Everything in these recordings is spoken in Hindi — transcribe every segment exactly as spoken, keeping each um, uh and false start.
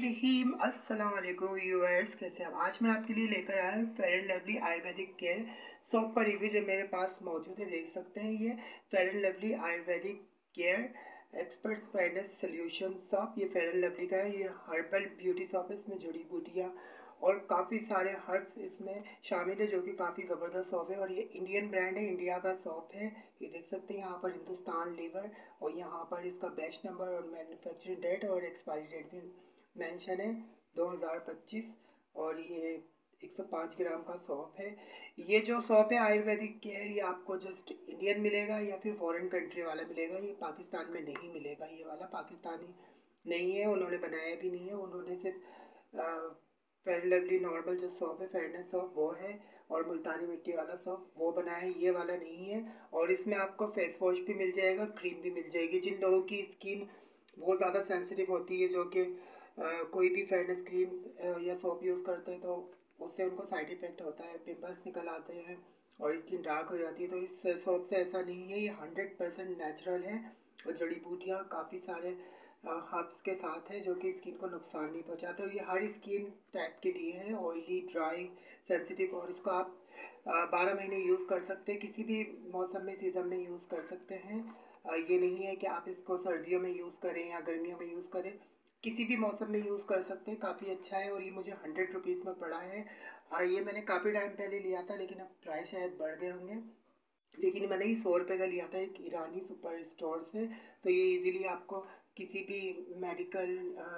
रहीम अस्सलाम वालेकुम व्यूअर्स, कैसे हैं? आज मैं आपके लिए लेकर आया हूँ Fair and Lovely ayurvedic care soap का रिव्यू जो मेरे पास मौजूद है। देख सकते हैं ये Fair and Lovely ayurvedic care expert fairness solution soap. ये फेयर एंड लवली का है। ये हर्बल ब्यूटी सोप है। इसमें जड़ी बूटियाँ और काफ़ी सारे हर्ब्स इसमें शामिल है, जो कि काफ़ी ज़बरदस्त सोप है। और ये इंडियन ब्रांड है, इंडिया का सोप है। ये देख सकते हैं यहाँ पर हिंदुस्तान लीवर और यहाँ पर इसका बैच नंबर और मैन्युफैक्चरिंग डेट और एक्सपायरी डेट भी मेंशन है दो हज़ार पच्चीस। और ये एक सौ पाँच ग्राम का सोप है। ये जो सोप है आयुर्वेदिक केयर, ये आपको जस्ट इंडियन मिलेगा या फिर फॉरेन कंट्री वाला मिलेगा। ये पाकिस्तान में नहीं मिलेगा। ये वाला पाकिस्तानी नहीं है, उन्होंने बनाया भी नहीं है। उन्होंने सिर्फ फेयर लवली नॉर्मल जो सोप है, फेयरनेस सोप, वो है। और मुल्तानी मिट्टी वाला सोप वो बनाया है, ये वाला नहीं है। और इसमें आपको फेस वॉश भी मिल जाएगा, क्रीम भी मिल जाएगी। जिन लोगों की स्किन बहुत ज़्यादा सेंसिटिव होती है, जो कि कोई भी फेयरनेस क्रीम या सोप यूज़ करते हैं, तो उससे उनको साइड इफ़ेक्ट होता है, पिंपल्स निकल आते हैं और स्किन डार्क हो जाती है। तो इस सोप से ऐसा नहीं है। ये हंड्रेड परसेंट नेचुरल है और जड़ी बूटियाँ काफ़ी सारे हर्ब्स के साथ है, जो कि स्किन को नुकसान नहीं पहुंचाते। और ये हर स्किन टाइप के लिए है, ऑयली, ड्राई, सेंसिटिव। और इसको आप बारह महीने यूज़ कर सकते हैं, किसी भी मौसम में, सीज़न में यूज़ कर सकते हैं। ये नहीं है कि आप इसको सर्दियों में यूज़ करें या गर्मियों में यूज़ करें, किसी भी मौसम में यूज़ कर सकते हैं। काफ़ी अच्छा है। और ये मुझे हंड्रेड रुपीज़ में पड़ा है। ये मैंने काफ़ी टाइम पहले लिया था, लेकिन अब प्राइस शायद बढ़ गए होंगे। लेकिन मैंने ये सौ रुपये का लिया था एक ईरानी सुपर स्टोर से। तो ये इजीली आपको किसी भी मेडिकल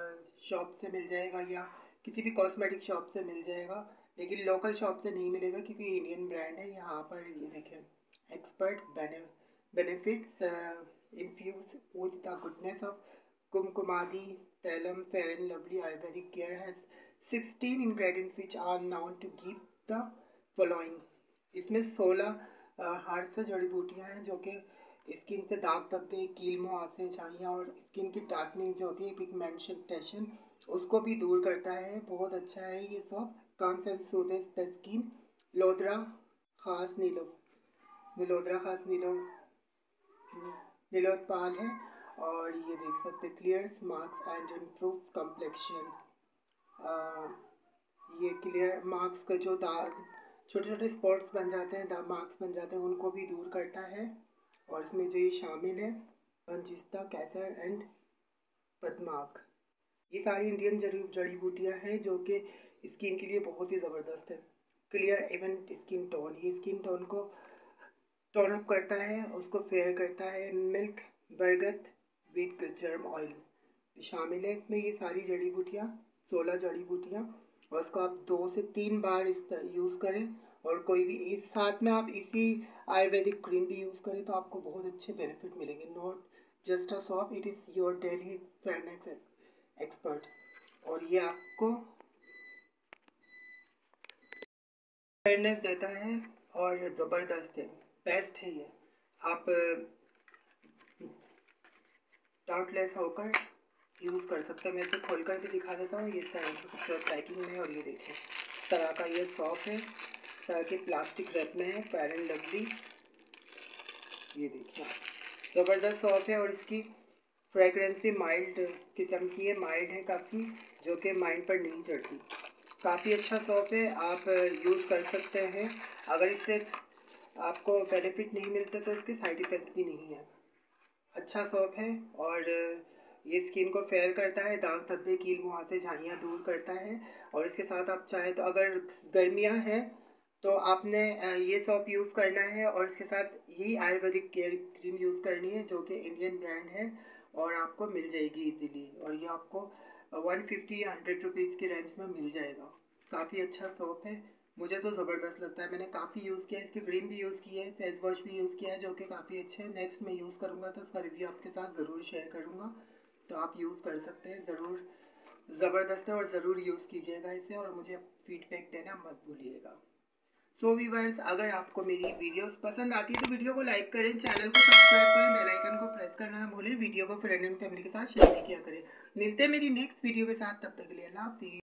शॉप से मिल जाएगा या किसी भी कॉस्मेटिक शॉप से मिल जाएगा, लेकिन लोकल शॉप से नहीं मिलेगा, क्योंकि इंडियन ब्रांड है। यहाँ पर ये देखें, expert benefits infuse with the goodness of Kumkumadi tailam Fair and Lovely ayurvedic care has sixteen ingredients which are known to give the following. इसमें सोलह हार्ट से जड़ी बूटियाँ हैं, जो कि स्किन से दाग धब्बे, कील मुहासे, झाइयाँ और स्किन की डार्कनिंग जो होती है, पिगमेंटेशन, उसको भी दूर करता है। बहुत अच्छा है ये soap. Calms and soothes the skin. Lodhra खास नीलो लोद्रा खास नीलो नीलोत्पाल है। और ये देख सकते, clears marks and improve complexion. ये क्लियर मार्क्स का जो दाग, छोटे छोटे स्पॉट्स बन जाते हैं, दाग मार्क्स बन जाते हैं, उनको भी दूर करता है। और इसमें जो ये शामिल है, मंजिस्ता, कैसर एंड पद्माक, ये सारी इंडियन जड़ी जड़ी बूटियाँ हैं, जो कि स्किन के लिए बहुत ही ज़बरदस्त है। क्लियर इवन स्किन टोन, ये स्किन टोन को टोन अप करता है, उसको फेयर करता है। मिल्क बरगद विद जर्म ऑयल शामिल है इसमें। ये सारी जड़ी बूटियाँ, सोलह जड़ी बूटियाँ, और उसको आप दो से तीन बार इस यूज़ करें। और कोई भी इस साथ में आप इसी आयुर्वेदिक क्रीम भी यूज़ करें, तो आपको बहुत अच्छे बेनिफिट मिलेंगे। Not just a soap, it is your daily fairness expert. और ये आपको फेयरनेस देता है और ज़बरदस्त है, बेस्ट है ये। आप डाउटलेस होकर यूज़ कर सकते हैं। मैं इसे खोल कर भी दिखा देता हूँ। ये तरह की खूबसूरत पैकिंग में, और ये देखिए तरह का ये सोप है, तरह के प्लास्टिक रैप में है, फेयर एंड लवली। ये देखिए ज़बरदस्त सोप है। और इसकी फ्रेगरेंस भी माइल्ड किस्म की है, माइल्ड है काफ़ी, जो कि माइंड पर नहीं चढ़ती। काफ़ी अच्छा सोप है, आप यूज़ कर सकते हैं। अगर इससे आपको बेनिफिट नहीं मिलते तो इसके साइड इफ़ेक्ट भी नहीं है। अच्छा सोप है। और ये स्किन को फेयर करता है, दाग धब्बे, कील मुहासे, झाइयाँ दूर करता है। और इसके साथ आप चाहें तो, अगर गर्मियाँ हैं तो आपने ये सोप यूज़ करना है, और इसके साथ यही आयुर्वेदिक केयर क्रीम यूज़ करनी है, जो कि इंडियन ब्रांड है और आपको मिल जाएगी इजीली। और ये आपको वन फिफ्टी या हंड्रेड रुपीज़ की रेंज में मिल जाएगा। काफ़ी अच्छा सोप है, मुझे तो ज़बरदस्त लगता है। मैंने काफ़ी यूज़ किया है, इसकी क्रीम भी यूज़ की है, फेस वॉश भी यूज़ किया है, जो कि काफ़ी अच्छे हैं। नेक्स्ट मैं यूज़ करूँगा तो उसका रिव्यू आपके साथ ज़रूर शेयर करूँगा, तो आप यूज़ कर सकते हैं। ज़रूर ज़बरदस्त है, और ज़रूर यूज़ कीजिएगा इसे, और मुझे फीडबैक देना मत भूलिएगा। सो व्यूअर्स, अगर आपको मेरी वीडियोस पसंद आती है तो वीडियो को लाइक करें, चैनल को सब्सक्राइब करें, बेल आइकन को प्रेस करना ना भूलें, वीडियो को फ्रेंड एंड फैमिली के साथ शेयर किया करें। मिलते हैं मेरी नेक्स्ट वीडियो के साथ, तब तक के लिए अल्लाह हाफिज़।